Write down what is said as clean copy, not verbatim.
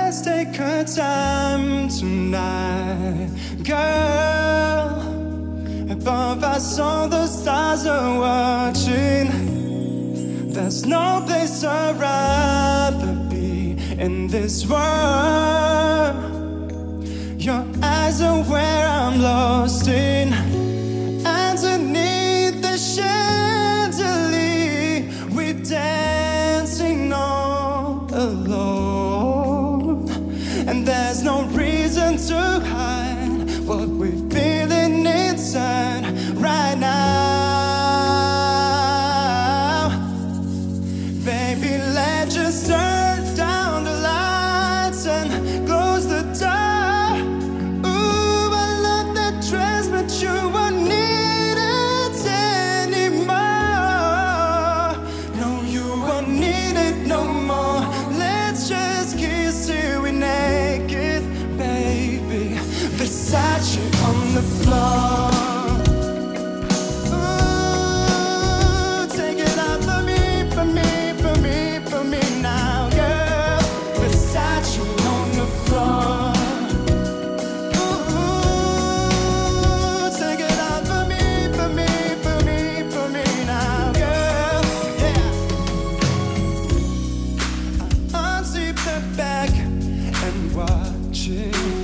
let's take our time tonight, girl. Above us all the stars are watching. There's no place I'd rather be in this world. Your eyes are where I'm lost in. Underneath the chandelier, we're dancing all alone. And there's no reason to hide what we're feeling inside right now. Baby, let's just turn down the lights and close the door. Ooh, I love that dress, but you won't need it anymore. No, you won't need it no more. Let's just kiss till we're naked, baby. Versace on the floor. Ooh, take it out for me, for me, for me, for me now, girl. Versace on the floor. Ooh, take it out for me, for me, for me, for me now, girl. Yeah. I unzip the bag and watch it